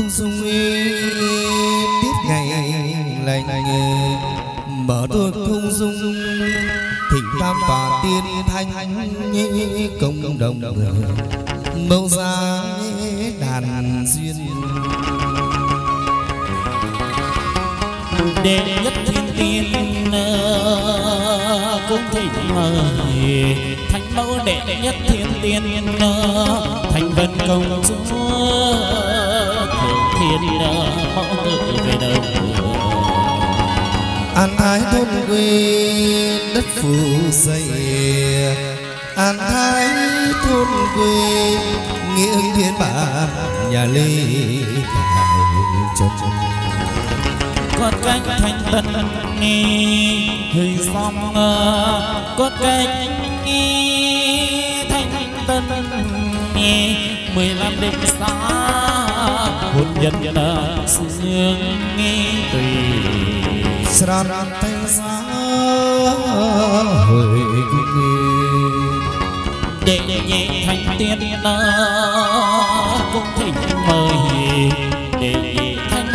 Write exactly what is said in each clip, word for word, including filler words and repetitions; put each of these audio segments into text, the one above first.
không dung tiết ngày lành mở đôi không dung thỉnh tam tòa tiên thanh công đồng mẫu giá đàn duyên đệ nhất thiên tiên cũng thỉnh mời thánh mẫu đệ nhất thiên tiên thành vân công chúa thượng thiên mẫu ngự về đời an thái thôn quê đất phủ dày an thái thôn quê nghĩa hưng thiên bản nhà lê trần cốt cách thanh tân nghi hơi xong cốt cách nghi thanh tân nghi mười lăm đêm xa hôn nhân sương nghi tùy sran thanh giá hồi đệ nhị thanh tiên cũng thỉnh mời đệ nhị thanh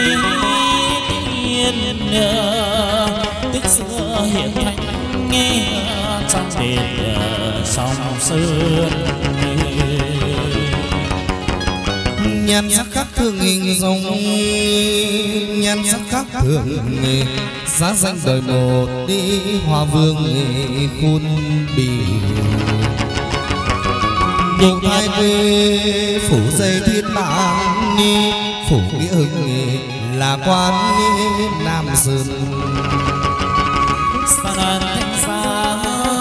tiên tích xưa hiện thanh nghe trong đền sông sơn nhan sắc khác thường hình dòng nhan sắc khác thường giá danh đời một đi hòa vương khuôn bì nhiều thái quê phủ dây thiên bản phủ nghĩa hưng là quan nam sơn san thanh xa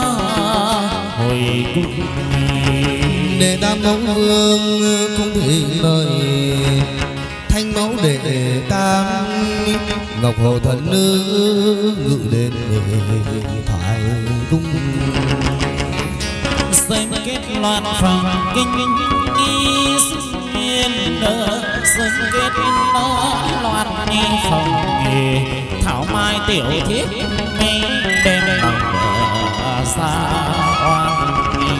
hồi cung để tam mẫu vương cũng thỉnh mời thanh mẫu đệ tam ngọc hồ thần nữ ngự đến thoại cung xem kết loạn phòng kinh nghi xuyên xem kết loạn nghi phòng nghề thảo mai tiểu thiết mê đem lòng xa oan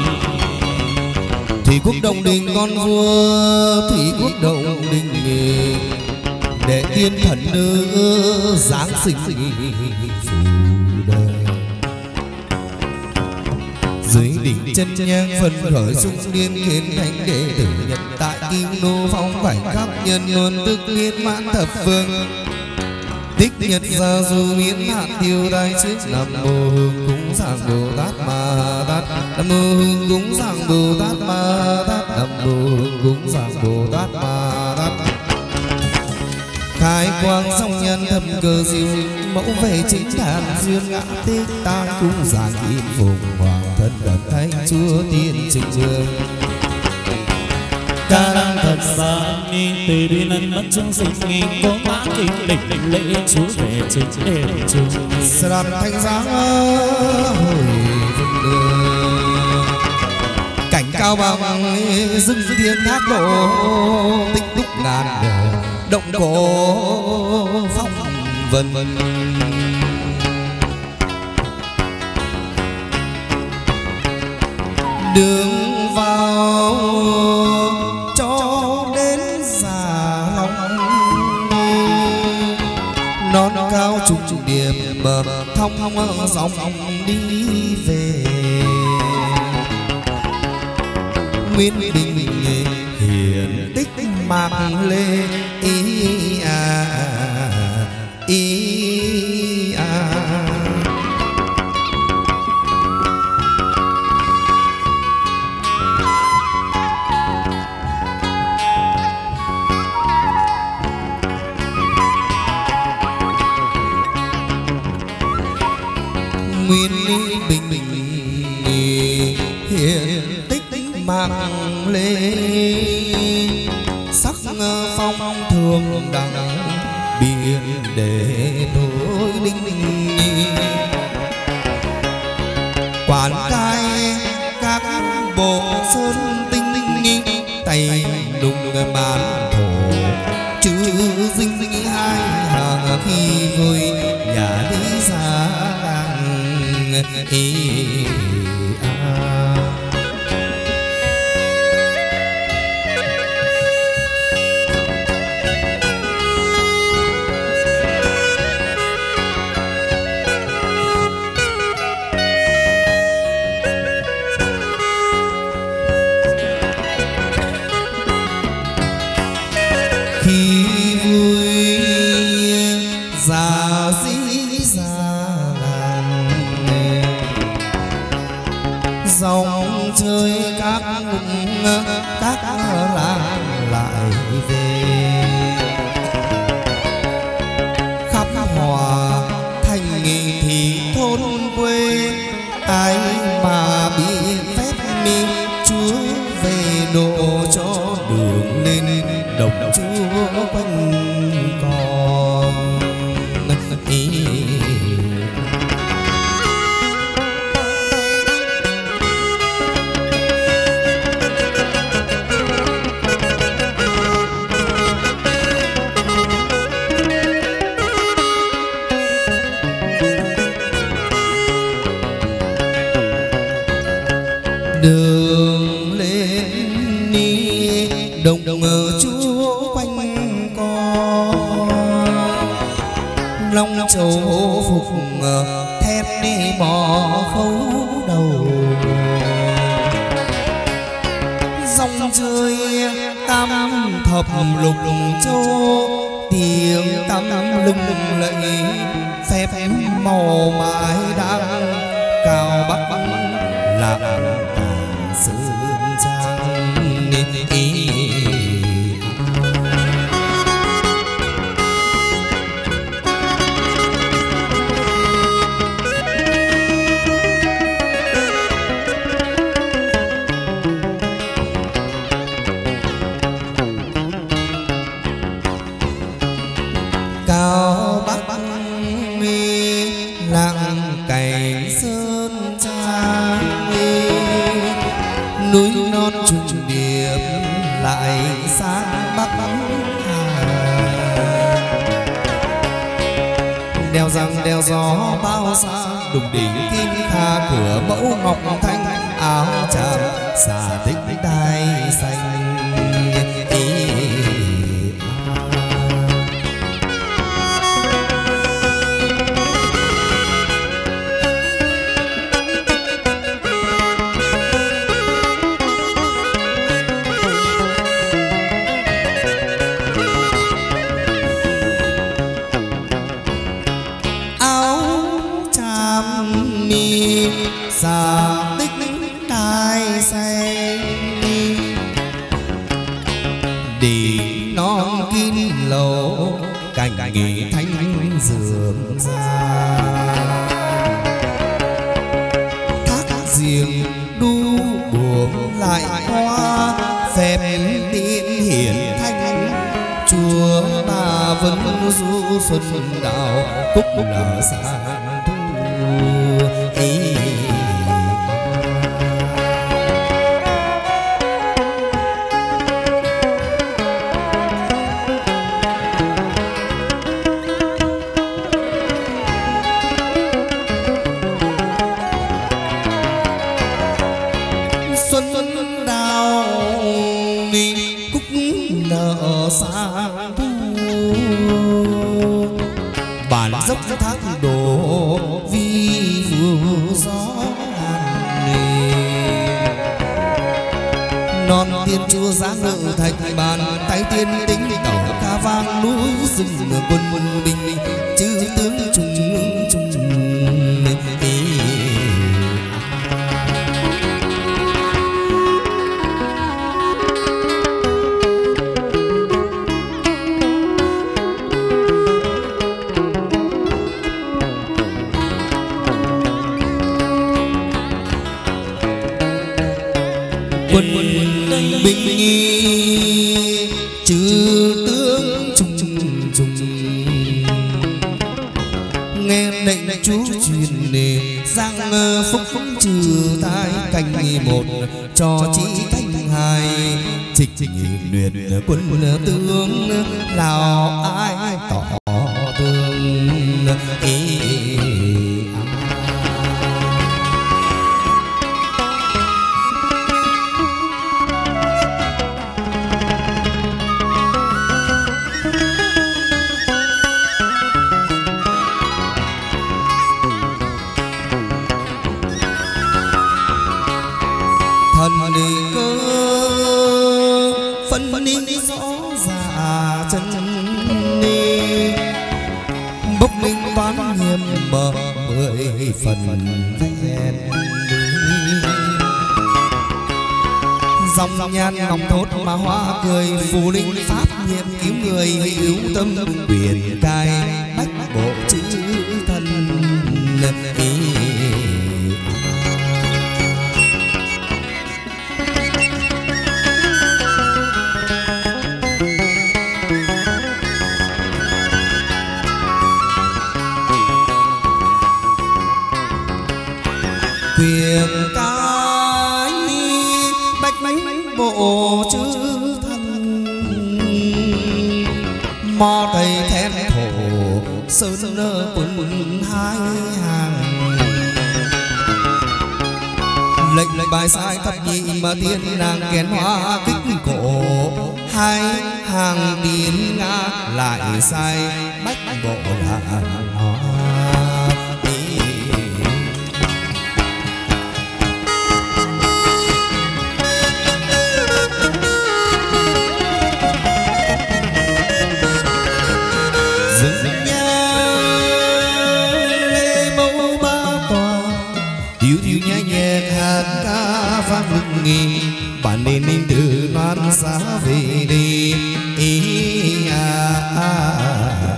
thì quốc đồng đình con vua thì quốc đồng đình để tiên thần nữ giáng sinh phù đời dưới đỉnh chân nhang phân khởi sung liên khiến thánh đệ tử nhận tại kim nô phong cảnh khắp nhân luôn tức liên mãn thập phương tích nhật gia du miễn hạn tiêu đai trước nam mô hương cúng giảng bồ tát ma tát nam mô hương cúng giảng bồ tát ma tát nam mô hương cúng giảng bồ tát ma tát khai quang song nhân thâm cơ diệu mẫu về chính đàn duyên ngã tích ta cũng giảng kim phụng hoàng thân đấng thánh chúa tiên trình dương ca đăng thật xa ni từ bi nân mất chúng sinh nghi cố mã kinh đỉnh lễ chúa về trên đền chúng sram thanh giá hồi vinh đường cảnh cao bằng dưng thiên thác độ tích túc ngàn động cổ phong vân đường vào cho đến già lòng non cao trùng trùng điệp thông dòng đi về nguyên bình hiển tích mạc lê ý à ý à nguyên bình bình hiển tích mạc lê sắc phong thường đằng biển để nối đinh quản cai các bộ sơn tinh tay đùng bàn thổ chữ dinh dinh hai hàng khi vui nhà lý ra ý à. đường lên đồng chúa quanh con ý. Đường lên đi đồng đồng ở chúa quanh con, long châu phục thép đi bò khấu đầu, dòng chơi tam thập lục châu, tiếng tam lừng lẫy phép màu mái đang cao bắc lạc sơn trang ý. Cao bắc lặng cảnh sơn trang, núi non trùng điệp lại sang bắc Hà. Đèo răng đèo gió bao xa, đùng đỉnh kim kha cửa mẫu ngọc thanh, áo tràm xà tích đai xanh ý. Xà tích đai xanh đi non kín lầu, cảnh nghỉ thanh dường ra. Thác riêng đu buồm lại hoa, phép tín hiển thanh chúa Ba Vân du xuân đào, cúc lở sang thu ý. Xuân đào cúc nở sang thu, bản dốc thác đổ vi vu gió non tiên chúa giáng ngự thạch bàn, tay tiên tính tẩu ca vang núi rừng quân quân binh, chư tướng trùng trùng ý. Quân binh nghi chư tướng trùng trùng, nghe lệnh chú truyền nề giang phúc trừ tai, canh một cho chí canh hai, trịch luyện quân tướng nào ai tỏ tương ý. Thần đi cơ phân ninh rõ già chân đi, bốc minh toán nghiêm bờ mười phần ven dòng nhan ngọc thốt mà hoa cười, phù linh pháp nhiên cứu người hữu tâm, quyền cai bách bộ chữ thân ý. chữ thân mò tây thét thổ sơn nơ quân hai hàng lệnh lệnh bài sai thập nhị mà tiên nàng kén hoa kích cổ hai hàng tiến ngã lại sai bách bộ là hoa dừng nhà lê mẫu ba tòa thiếu thiếu nhẹ nhẹ hạt ca vang lưng nghi bản nên nên từ non xa về đi ý à, à, à.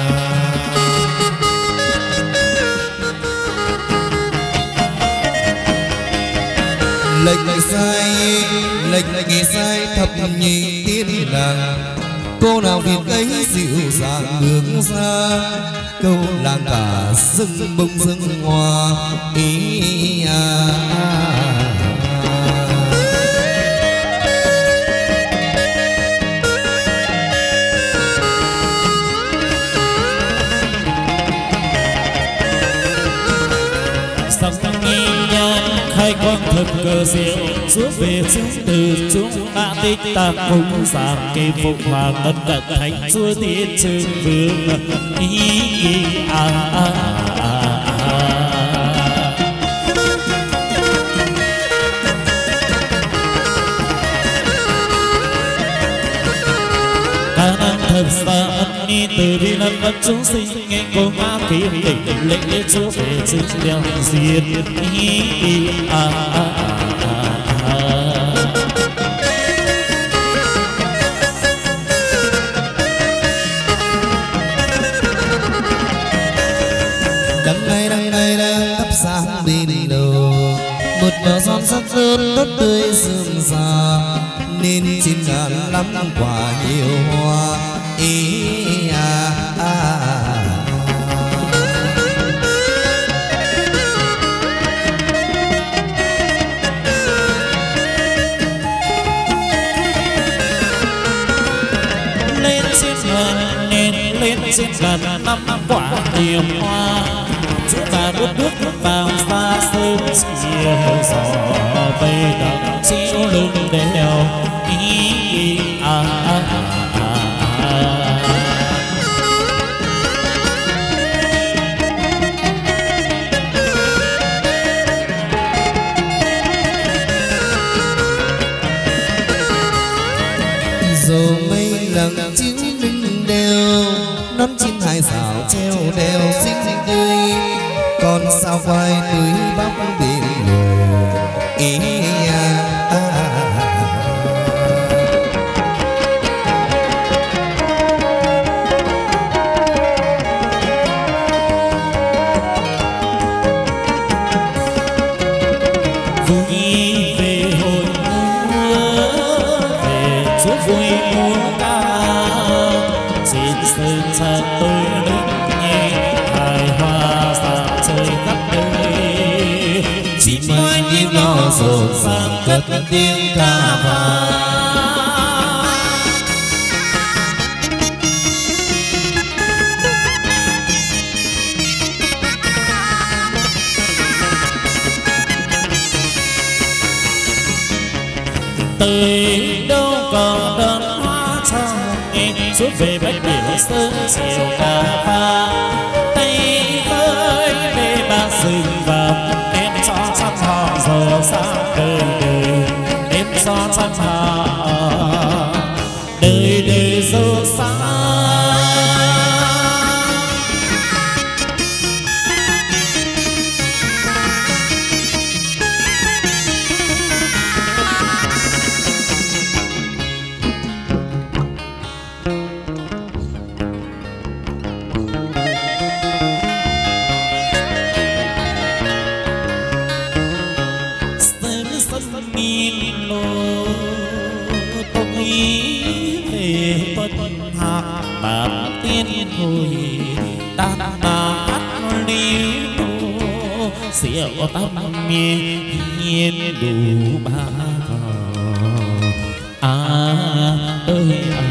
lệnh lệnh sai lệnh lệnh sai thập nhị tiên nàng cô nào việt ấy dịu dàng hướng ra câu làng cả rừng bông rừng hoa ý à, à. khai quang thực cơ diệu suốt về chúng từ chúng ta tích ta cũng giảm cây phục hoàng ân cận thánh chúa tiên trường vương ý à à à ca năng thập xa ân ni từ bi lần vật chúng sinh nghe cô ma kiếm định lệnh lễ chúa về chứng đeo diệt ý à à à à đằng ngày đằng ngày đang thắp sáng bên đầu một bờ son sắc sơn tốt tươi sương già nên trên ngàn lắm quả nhiều hoa ý à à à lên trên ngàn nên lên trên ngàn năm quả nhiều hoa chúng ta bước bước vào xa sớm chiều gió tây đậm chiếu lưng đèo ý à à à à dầu mây lặng chiếu lưng đèo nón chín hai rào treo đèo xinh tươi còn sao quay tưới bóc biển người ý à, à, à. vui về hồi mưa về chúa vui mùa ca xin sơn cha tôi đứng nhẹ hài hoa sao trời khắp nơi chỉ mai nhịp nó rộn ràng cất tiếng ca vang tới đâu còn đơn hoa trong nghe suốt về bách biển sơn chiều cà pha tay với bê ba rừng vàng em cho trăm họ giờ xa đời đời em cho trăm họ đời đời giờ xa rượu tâm miên hiên đủ ba à ơi à.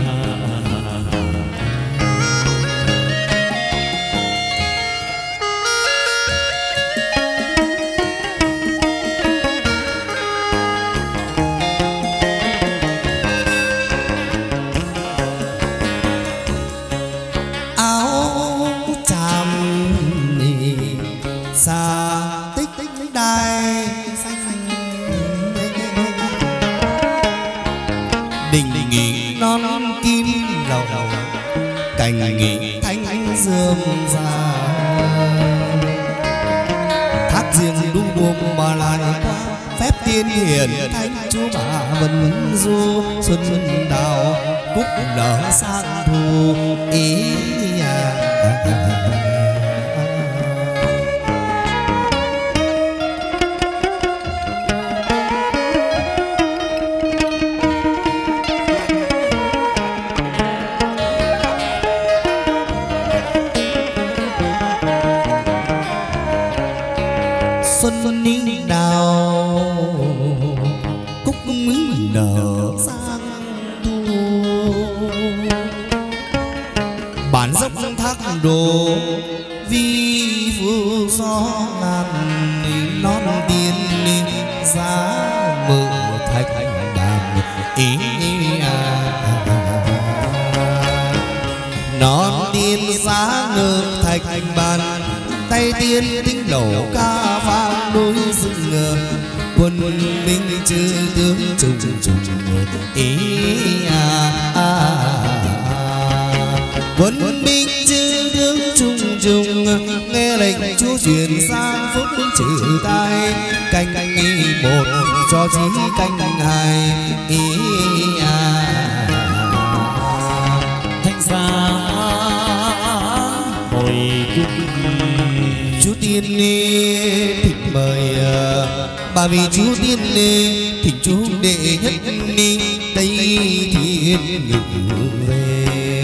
Nghị thanh dương ra thác riêng đu buông mà lại qua phép tiên hiển thanh chúa bà vân du xuân đào cúc nở sang thu ý à. Xuân ní đào cúc mỹ nở sang thu bản dốc thác đồ vi vu gió ngàn non tiên giá mơ thạch đàn ý à. Non tiên giá ngơ thạch bàn tay tiên tinh lẩu ca vang núi rừng quân minh chư tướng trùng trùng ý à, à, à. Quân minh chư tướng trùng trùng nghe lệnh chúa truyền sang phúc trừ tai canh canh một cho chí canh hai ý à. Thanh xa hồi chú tiên thỉnh mời bà vì chú tiên thỉnh chú đệ nhất đây thiên ngự về.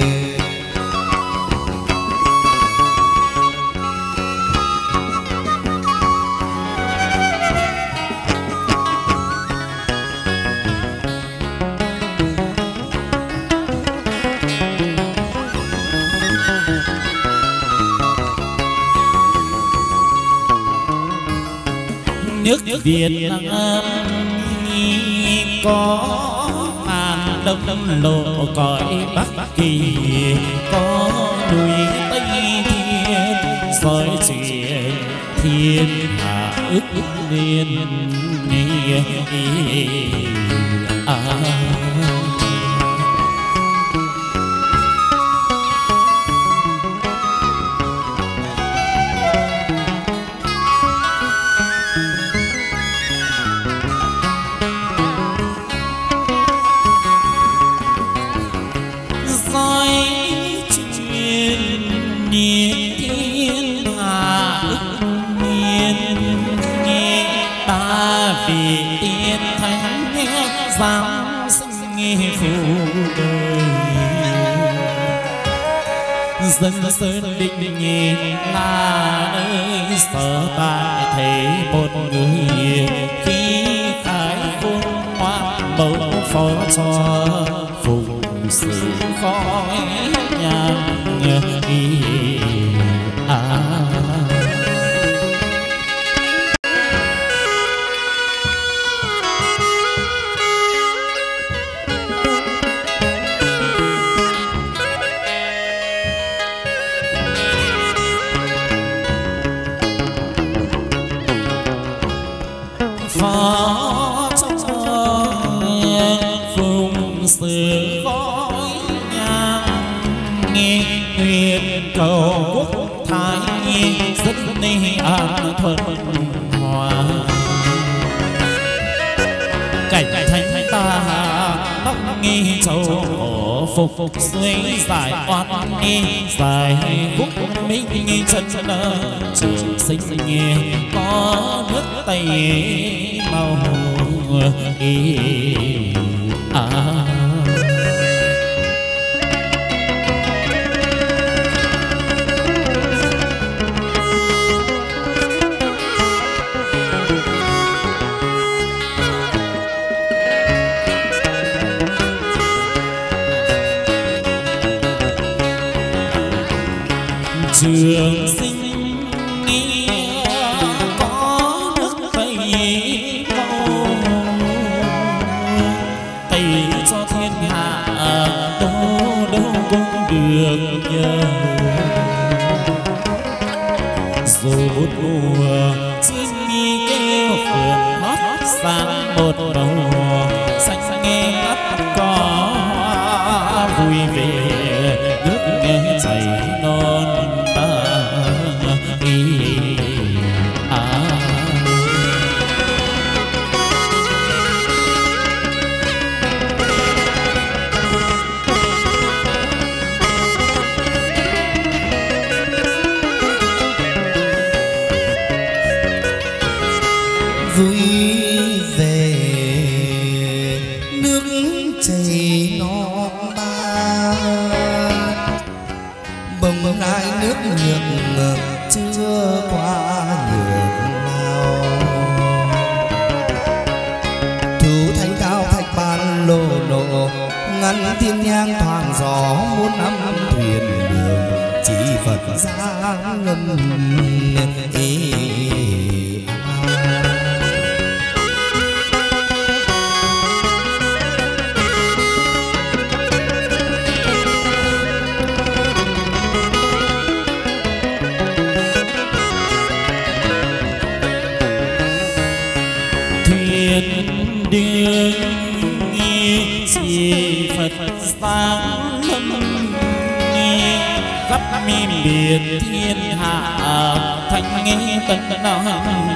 nước Việt Nam có An Đông lộ cõi Bắc Kỳ, có núi Tây Thiên soi truyền thiên hạ ức liên à. Giáng sinh phù đời dân sơn định nhìn là nơi sở tại thấy một người khi khai cung ngoan mẫu phó cho phụng sự khói nhang ý à. Phó cho phụng sự khói nhang nghe nguyện cầu quốc thái dân an thuận hòa cảnh thánh ta bắc nghi châu phục phục xuôi giải oan nghi giải quốc minh chân trường sinh nghe có nước Tây màu ý à. trường sinh có nước tây câu tây cho thiên hạ đâu đâu cũng được nhờ. Dù một mùa chim mi kêu phượng hót sang một đầu xanh nghe ngắt có vui vẻ nước nghe chảy non ta ý à. Vui về nước chảy non ba bồng lai nước nhược chưa qua nhược nào. Thủ thanh cao thạch ban lô lộ ngăn thiên nhang thoảng gió muôn năm thuyền đường chỉ Phật giáng lâm ý. Đường chỉ Phật sáng lâm khắp miền biển thiên hạ thanh nghe tận nói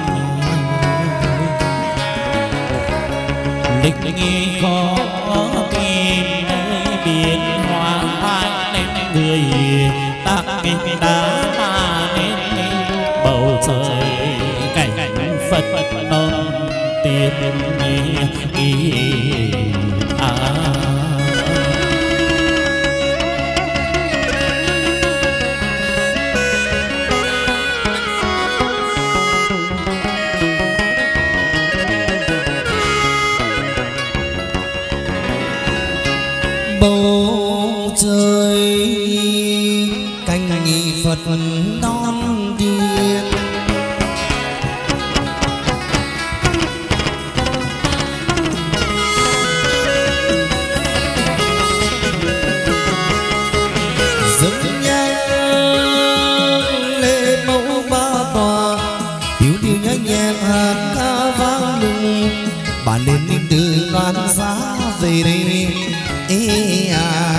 lịch nghi khó tìm nơi biển hoa hai nên người ta kinh đá mà nên bầu trời cảnh Phật non tiên ý à. Bầu trời canh nghị Phật non điện dâng nhang lễ mẫu ba tòa điệu điệu nhẹ nhàng hạt ca vang lừng bản đêm đêm từ loan giá về đây ê à.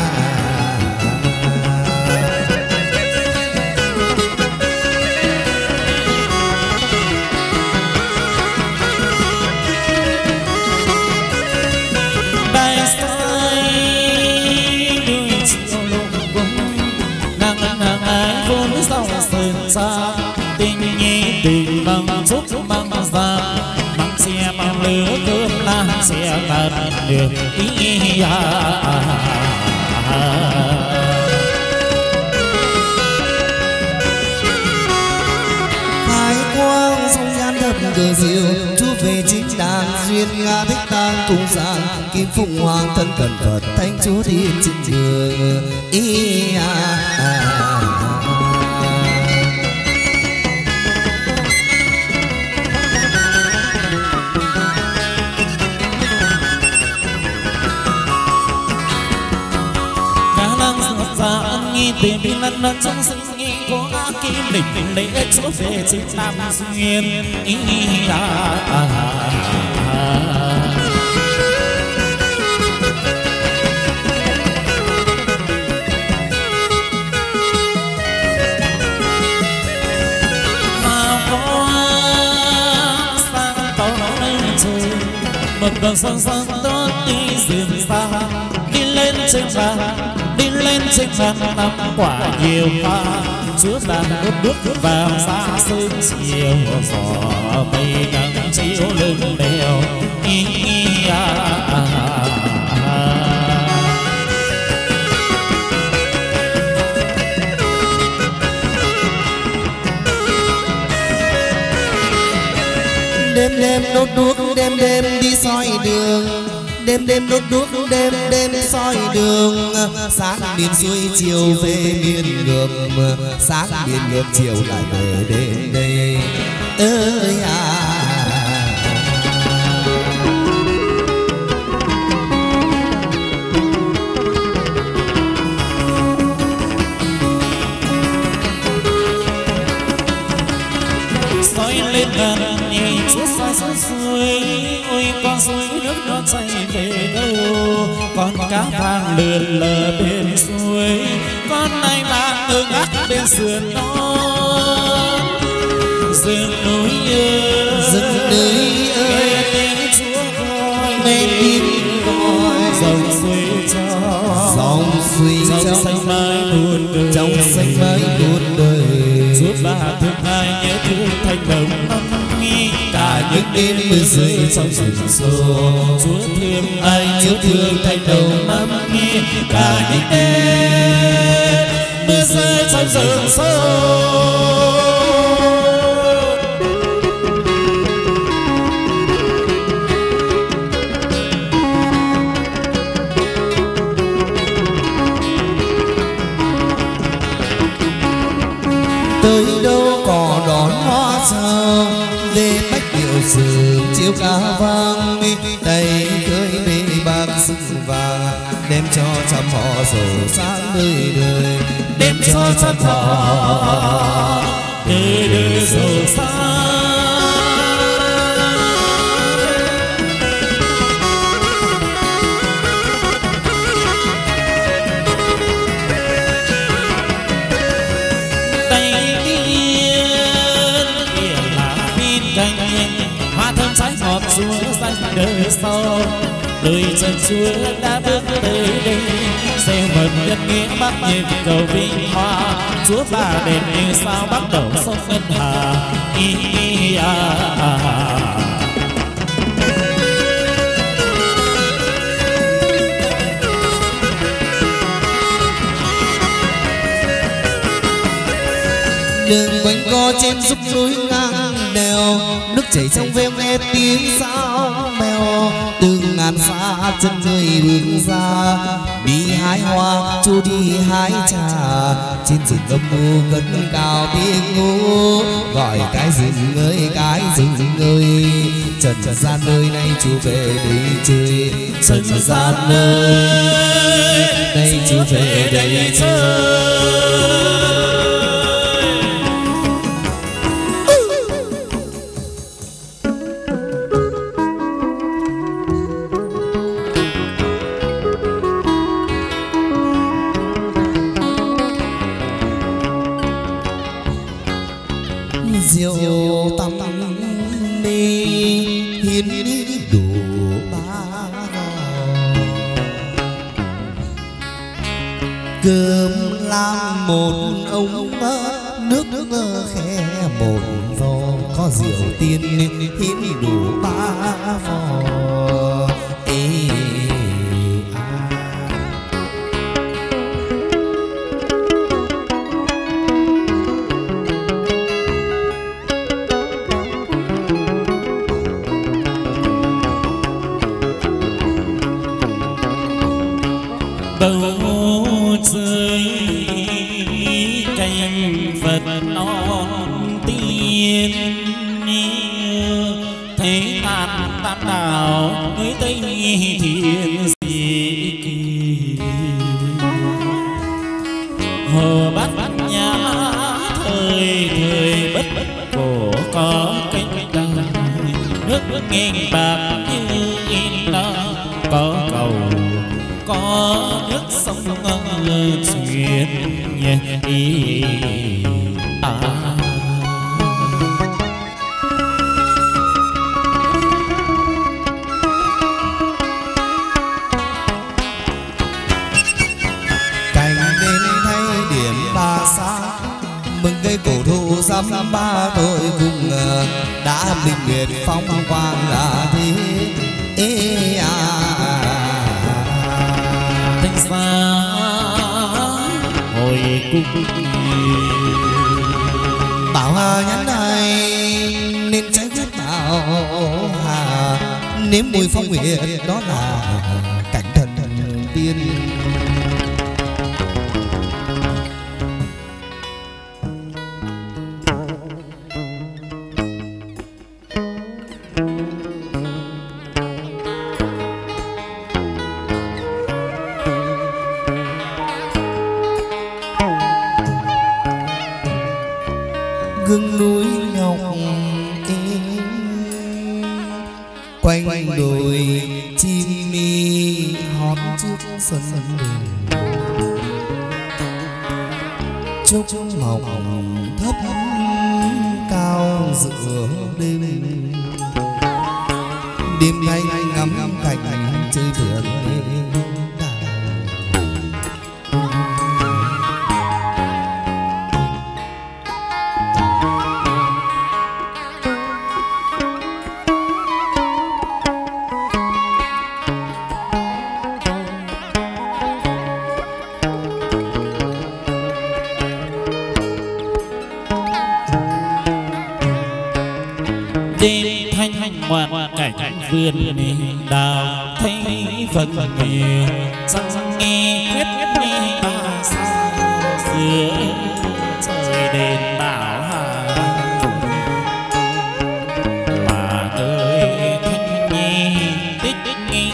Đại sai đôi chiều lùng cung nàng nàng ái vốn dòng sơn xa tình nhi tình bằng chúc bằng giam bằng xe bằng lửa cơm la xe tàn được ý à. Thái quang sông nhan thập cờ diệu chú về chính đàn duyên nga thích tang cung giang kim phụng hoàng thân cẩn Phật thánh chúa thiên trên đường ý à, à. Tìm đi lần lần trong sinh nghi có kim lịch để chúa về chính tam duyên ý à, à, à. Mà có sang tàu lên trời một đoàn sông sông tốt đi rừng xa đi lên trên vàng đi lên trên vàng năm quả nhiều hoa chúa đang ướp bước vào xa sương chiều gió mây nắng chiếu lưng đèo ý à, à, à. Đêm đêm đốt đuốc đêm đêm đi soi đường đêm đêm đốt đuốc đêm đêm soi đường, sáng miền xuôi chiều về miền ngược, sáng miền ngược chiều lại về đến đây ơi à. Soi lên gần nhìn chúa soi soi suối, ôi con suối nước nó chảy về đâu, con cá vàng lượn lờ bên suối, con nai vàng ngơ ngác bên sườn non. Rừng núi ơi, rừng núi ơi, nghe tiếng chúa gọi, nghe tiếng gọi, dòng suối trong, dòng suối trong xanh mãi buồn đời, trong xanh mãi buồn đời. Chúa ba thương hai nhớ thương thành đồng năm nghi, cả những đêm mưa rơi trong rừng sâu. Chúa thương ai nhớ thương thành đồng năm nghi, cả những đêm mưa rơi trong rừng sâu. Tới đâu có đón hoa sao, để bách điệu sườn chiếu cá vang, tay cưới bê bạc sừng vàng, đem cho trăm họ giàu sáng đời đời, Đem cho trăm họ đời đời giàu sang. Chúa xanh đời sau, đời chân Chúa đã bước tới đây, gieo mầm nhân nghĩa bắc nhịp cầu vinh hoa. Chúa ba đền như sao bắt đầu sông ngân hà. Ý, ý, à, à, à. Đường quanh co trên dốc núi ngang đèo, nước chảy trong veo nghe tiếng sao mèo. Từ ngàn xa chân người bước ra, đi hái hoa chú đi hái trà. Trên rừng âm u cất cao tiếng ngô, gọi cái rừng ơi cái rừng ơi. Trần gian nơi này chú về đây chơi, trần gian nơi đây chú về đây chơi. Diệu tâm ni hiến đi đủ ba vò, cơm làm một ông nước nước khe một vò, có rượu tiên hiến đủ ba vò. Ê, à. Bầu trời cành Phật non tiên, thế ngàn tam đảo núi Tây Thiên dị kỳ. Hồ Bát Bát Nhã thời thời bất cổ có cánh đào, nước nghiêng bạc như in đó có cầu, có nước sông truyền ý à. Cảnh đến thay điểm ba xa, mừng cây cổ thụ dăm ba tuổi cùng đã minh nguyệt phong quang là thế. Ê à. Xa hồi cung bảo hà nhắn này nên trái quyết bảo hà, nếm mùi phong nguyện, đó là cảnh thần tiên. Gương núi ngọc quanh đồi chim mi hót trước sân đình, trúc mỏng thấp cao giữa đêm. Đêm nay ngắm cảnh chơi vườn đêm thanh thanh ngoạn cảnh vườn đào thấy phần nghề răng nghe quyết nghe ba sao giữa trời đền bảo hà mà ơi thanh nhi tích nghi.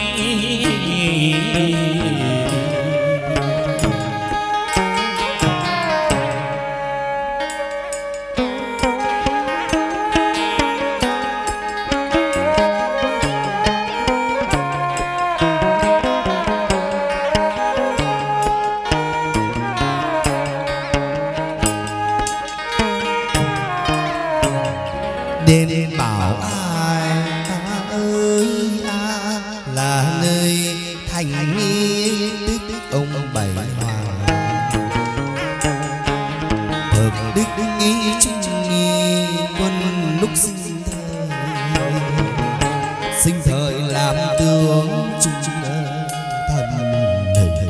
đền bảo ai ơi à, là nơi thành nghi tích ông bảy hoàng hợp đích nghi trinh nghi quân lúc sinh thời sinh thời làm tướng trung thần hình.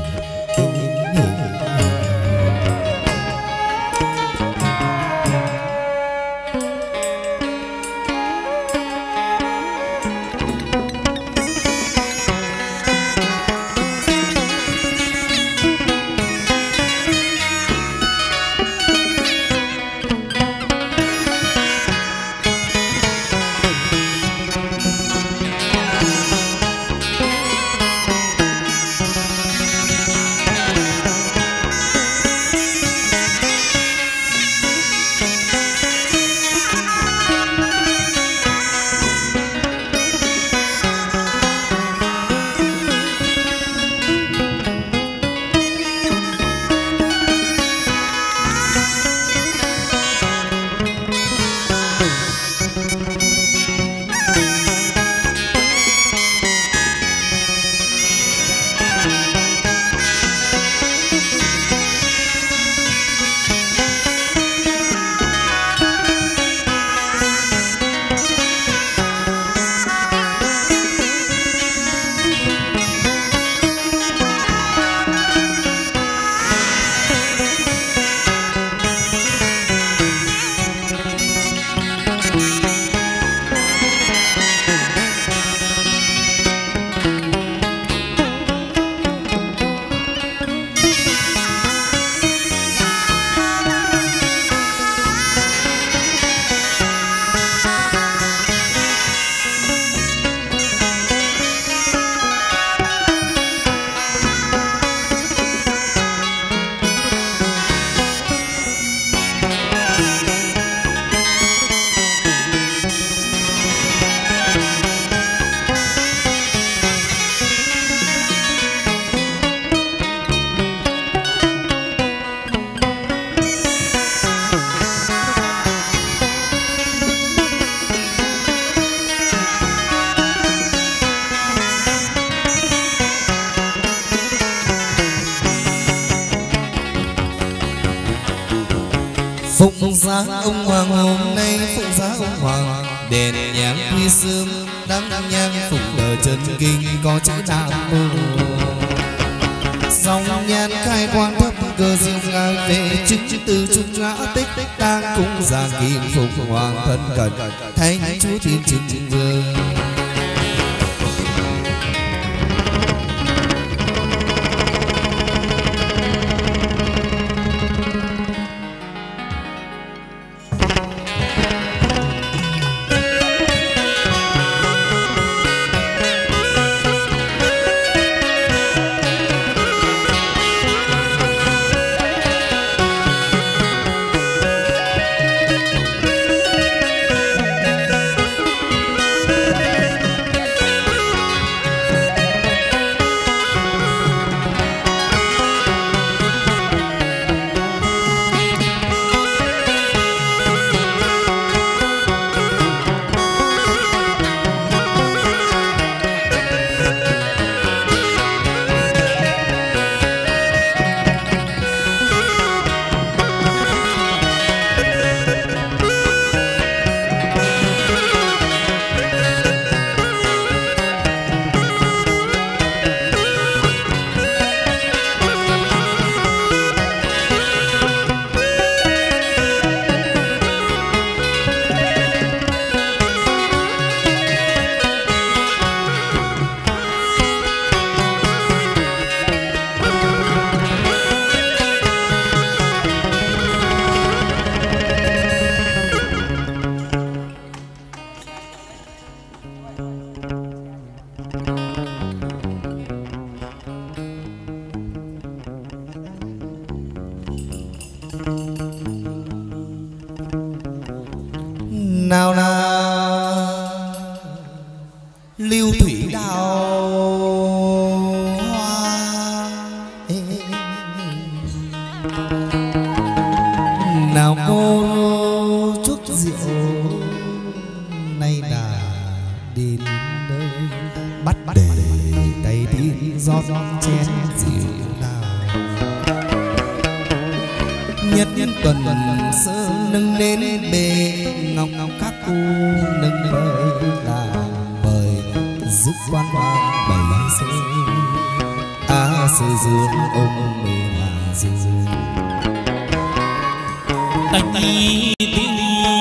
Phụng giá ông hoàng hôm nay phụng giá ông hoàng đèn nhang quy sương đăng nhang phụng ở chân kinh có chữ nam mô. Dòng nhàn khai quang thấp cơ diệu ngang về chứng từ trung ngã tích tang cung giang kim phụng hoàng thân cận thánh chúa thiên chứng vương. nào là lưu thủy đào hoa nào cô chút rượu nay đã đến nơi bắt để tay tin rót chén rượu nào nhất nhất tuần sơ nâng lên bề ngọc ngọc các cô nâng mời là mời dứt quan hoàng bảy sơ a sơ dương ông mê hoàng dương anh đi tiếng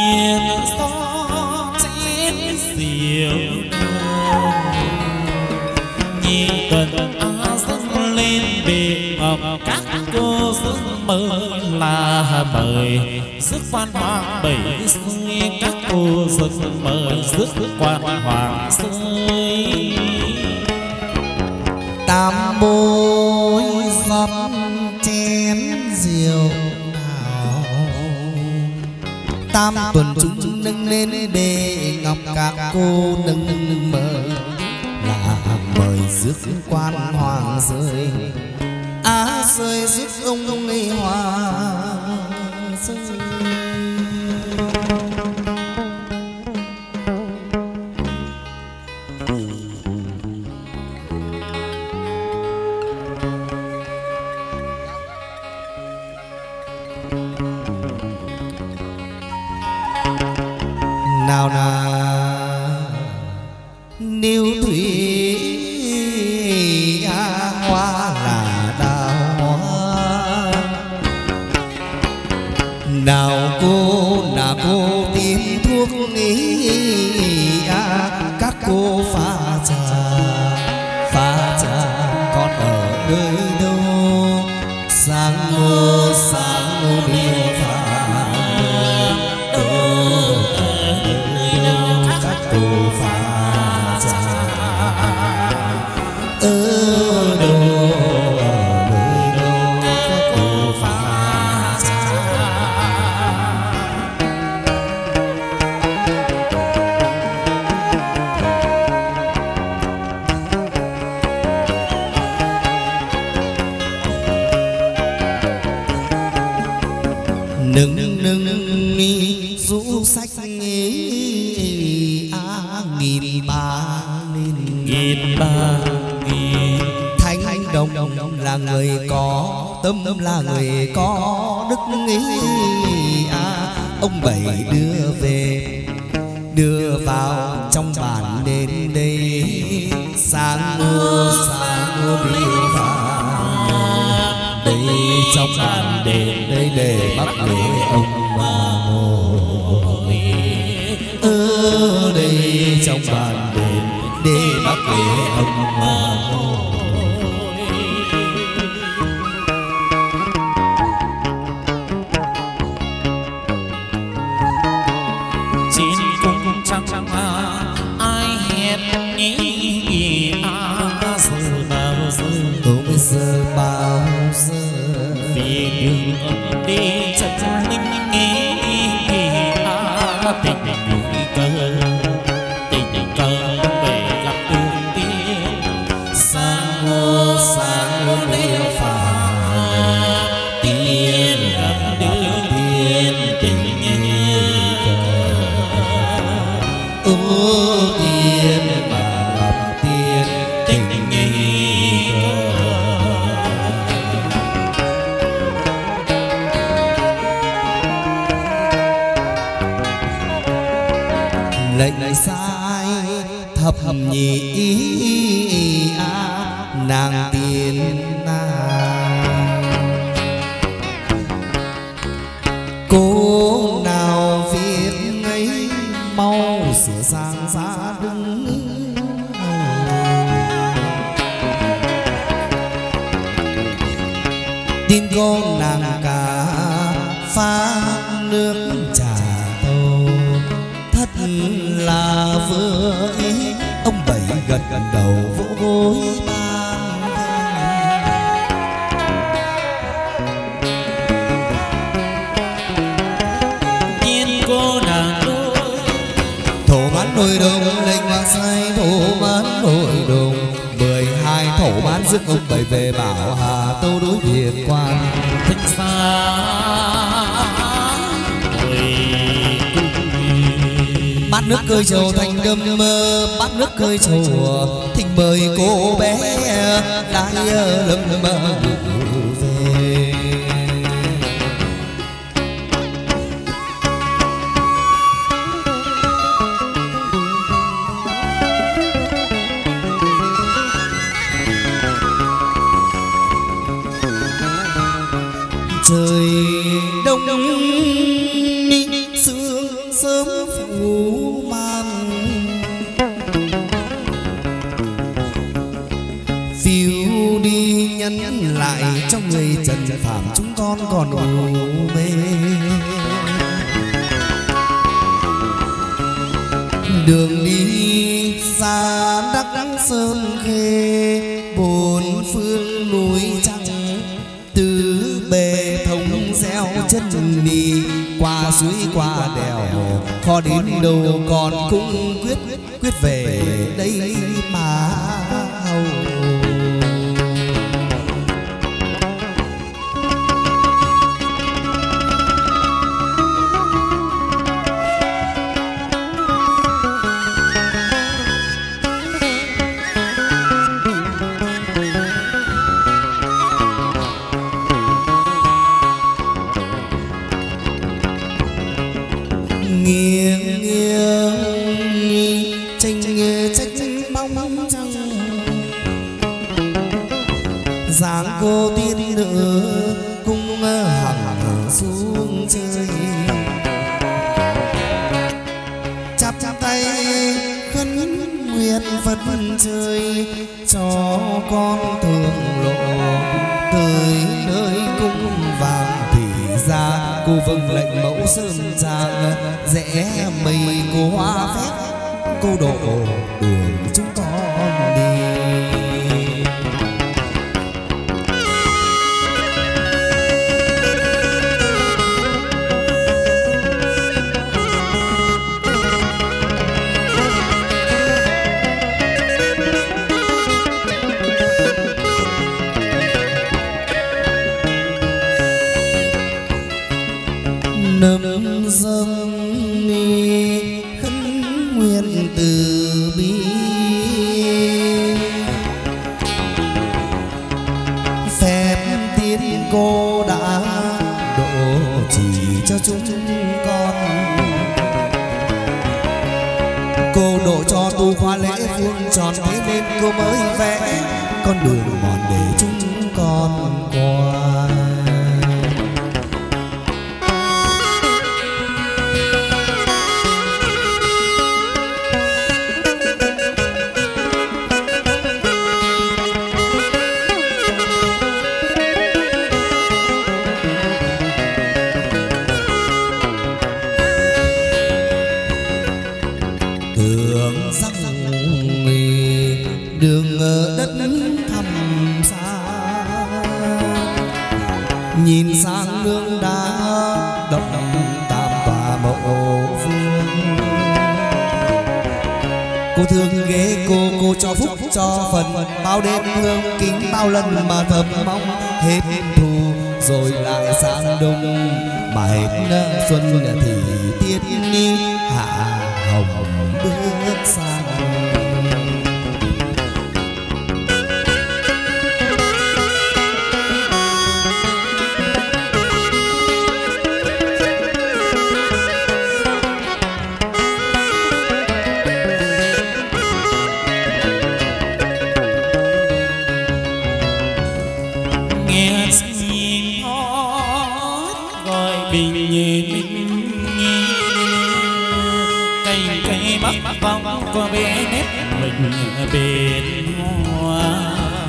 gió chén rượu nhị tuần a dâng lên bề ngọc các cô dâng mời là mời rước quan hoàng bảy xuôi các cô dâng mời rước quan hoàng xuôi tam bối rót chén rượu nào tam tuần chúng nâng lên bề ngọc các cô nâng mời là mời rước quan hoàng rơi á rơi rước ông ông ấy hoàng rơi nào là nếu thủy à, hoa là đào hoa nào cô là cô tìm thuốc ý à, các cô pha trà pha trà còn ở nơi đâu sáng ngô sáng ngô điêu pha các cô pha trà ở đâu ở nơi đâu các cô pha trà nâng nâng mi rũ sách á nghìn ba nghìn nghìn ba nghìn thanh đồng là người có tâm là người có đức ý à, ông bảy đưa về đưa vào trong bản đến đây sáng ngô sáng ngô điêu vào đây trong bản đến đây để bắt lễ ông bà ngồi ở đây trong bản đến để bắt lễ ông bà ngồi chín cung trăng ai hẹn nghĩ à giờ bao giờ tôi bây giờ bao giờ vì đường ông đi chân linh nghĩ à tình nguy cơ tình cờ về gặp đường tiên sáng ngô sáng ngô điêu phàm tiên gặp đường tiên tình nghi cơ ô tiên mà gặp tiên tình nghi cơ lệnh sai thập nhị a nàng tiên nàng cô nào viết ấy mau sửa sang giá đứng tin cô nàng cả pha nước trà tô thất là vừa ý ông bảy gật gật đầu vỗ gối ban nhiên cô nàng đôi hội đồng lệnh vàng sai thổ bán hội đồng mười hai thổ bán rước ông bảy về bảo hà tâu đối việt quan thích xa bát nước cơi trầu thành đâm bát nước cơi trầu thỉnh mời cô bé lái lâm về trời đông sương sớm phủ màn phiêu đi nhân lại trong người trần phàm chúng con còn u mê đường đi xa đắc sơn khê bốn phương núi trắng từ bề thống gieo chân đi qua suối qua đèo khó đến đâu còn cũng quyết quyết về đây mà hầu nghiêng nghiêng tranh tranh mong trăng dáng cô tiên nữ cung hằng xuống chơi chắp chắp tay khấn nguyện phật trời cho con thường lộ tới nơi cung vàng thì ra cô vâng lệnh mẫu sơn trang rẽ mây cô hoa phép cô độ đường chúng con đi nấm dâm ni khấn nguyện từ bi phép tiến cô đã độ chỉ cho chúng con cô độ cho tu khoa lễ phương tròn thế nên cô mới vẽ con đường mòn để chúng con qua đường đất thăm xa nhìn sang nương đá động tam tòa mộ vương cô thương ghế cô cô cho phúc cho phần bao đêm hương kính bao lần mà thầm mong hết thu rồi lại sang đông mà hết xuân thì tiết đi hạ hồng bước sang có bé nét mình bên hoa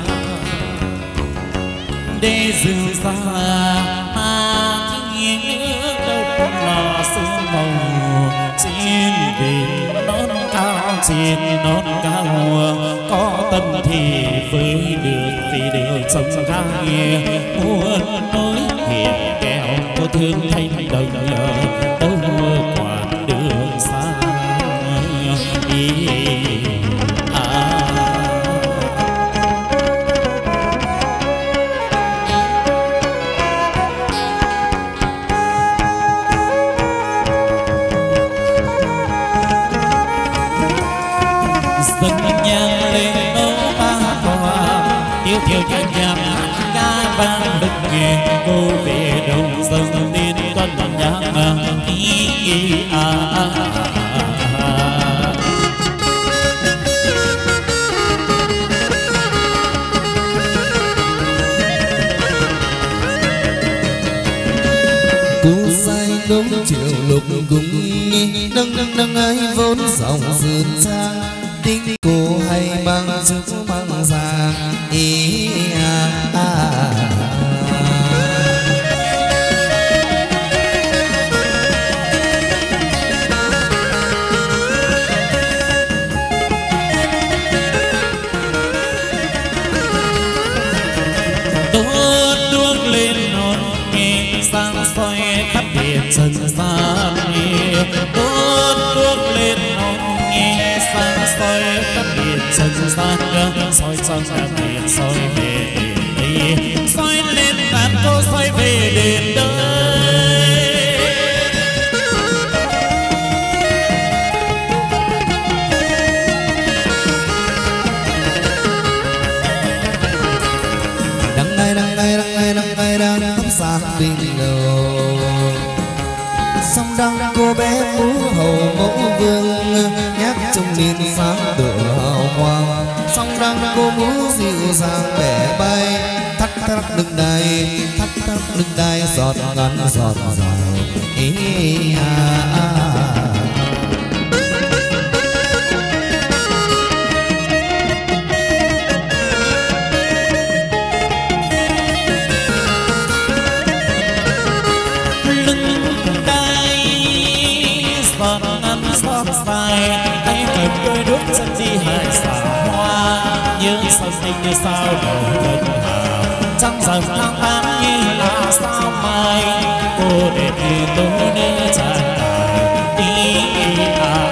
để dừng xa mà thiên nhiên đất lò sương màu trên đỉnh non cao trên non cao có tâm thì với được vì đều sông gai muôn nối hiền kẹo cô thương thanh đồng đâu quản đường xa nhiều nhạc nhạc ca vang đực nghe cô về đâu dâng nên con nhạc ý ý à à Cú say đúng chiều lục cùng nâng nâng nâng ấy vốn dòng dườn sang tiếng cô hay mang chúc mang ra ý à à đốt đuốc lên non nghe sáng soi khắp địa trần gian đốt đuốc lên non nghe sáng soi khắp địa trần gian soi trong khắp địa soi về đây soi lên đàn cô soi về đền đây đằng ngày đằng ngày đằng ngày đằng ngày đang thắp sáng đỉnh đầu song đang cô bé phú hầu mẫu vương nhắc trong miền sáng tựa hào quang song đang cô mũ dịu dàng bẻ bay thắt thắt đừng đài thắt thắt đừng đài giọt ngắn giọt giọt ý à à tay cầm đôi đuốc chân đi hải xà hoa nhớ sao xinh như sao đầu ngân hà trăng rằm tháng tám như là sao mai cô đẹp như tố nữ tràn tài ý à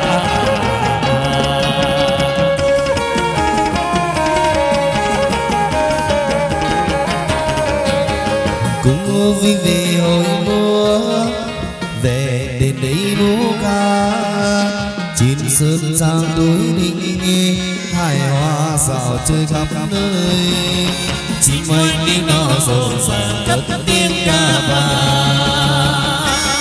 cũng vui về hồi mùa về đến đây múa ca chín sơn giang đối đinh nghe hài hoa rào chơi khắp nơi chỉ mình đi nó rộn ràng cất tiếng ca vang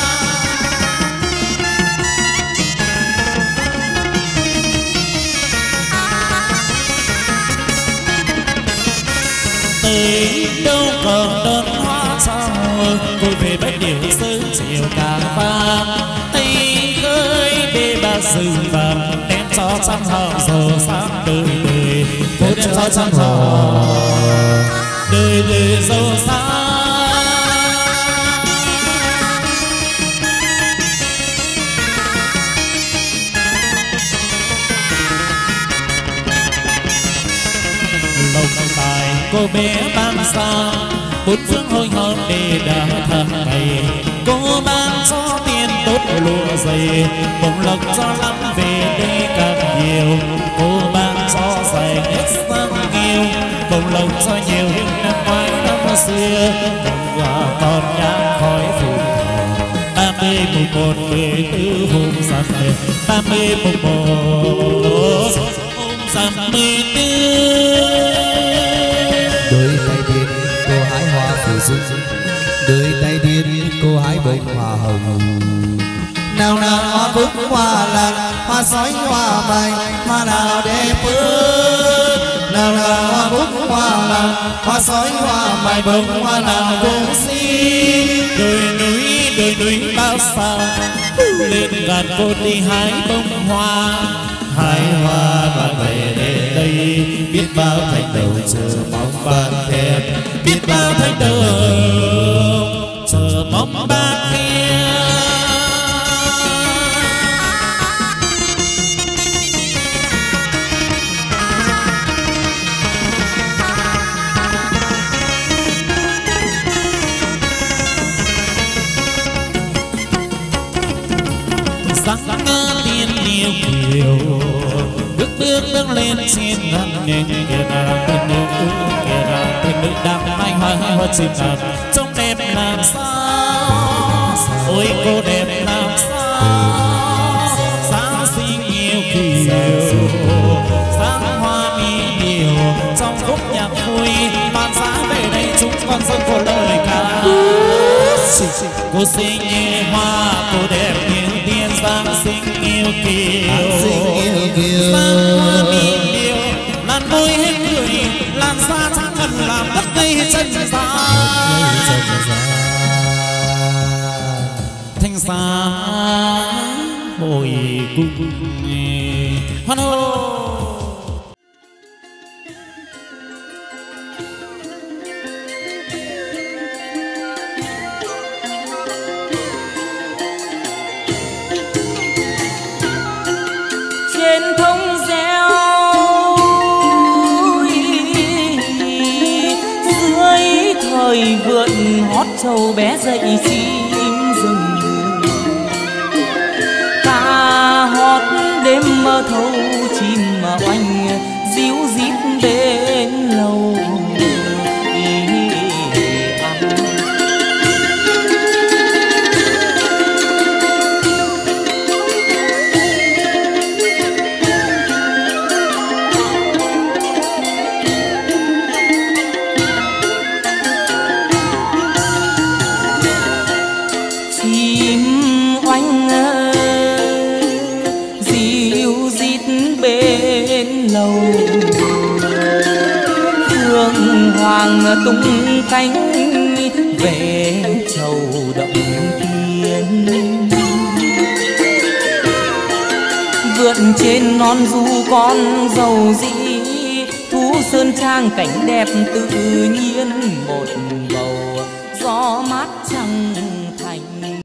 tới đâu còn đơn hoa sao cô về bách điều sớm chiều càng vang tay khơi bê ba rừng vàng đem cho trăm họ giàu sáng đời đời cô đem cho trăm họ đời đời giàu sáng lồng tài cô bé ban xa bốn phương hồi hộp để đã thầm ngày cô ban cho tiền tốt lụa dày bông lộc cho lắm về đây càng nhiều cô ban cho dày hết sang nhiều bông lộc cho nhiều nhưng năm ngoái năm xưa bông quả còn nhang khói phun ba mươi mùng một mười tư hôm giáp ba mươi mùng một hôm giáp mười tư đôi tay điên cô hái hoa phù dung đôi tay điên cô hái bông hoa hồng nào nào hoa cúc hoa lan hoa sói hoa bay hoa nào đẹp ơi nào nào hoa cúc hoa lan hoa sói hoa bay bông hoa nào cũng xin đôi núi đôi núi bao xa lên gần cô đi hái bông hoa hái hoa và về đến đây biết bao thành đầu chờ mong ban thèm biết bao thành đầu chờ mong ban thèm sáng ngơ tiên yêu kiều bước bước bước lên trên ngăn nghênh kia là tên nữ kia là tên nữ đang hai hoa hai hoa chìm ngàn trông đẹp làm sao ôi cô đẹp làm sao sáng xinh yêu kiều sáng hoa mi điều trong khúc nhạc vui con sông có lời ca. Cô xinh như hoa, cô đẹp như tiên, Giáng sinh yêu kiều. Giáng hoa mỉm yêu, làn môi hết cười, làn da chẳng cần làm đất đây chân gian. Thanh xa hồi cung hoan hô. Trên thông reo dưới thời vượn hót trâu bé dậy chim rừng, ca hót đêm mơ thâu chim mà oanh díu dít bên lầu. Phương hoàng tung cánh về chầu động tiên, vượt trên non du con dầu dĩ, thú sơn trang cảnh đẹp tự nhiên, một bầu gió mát trăng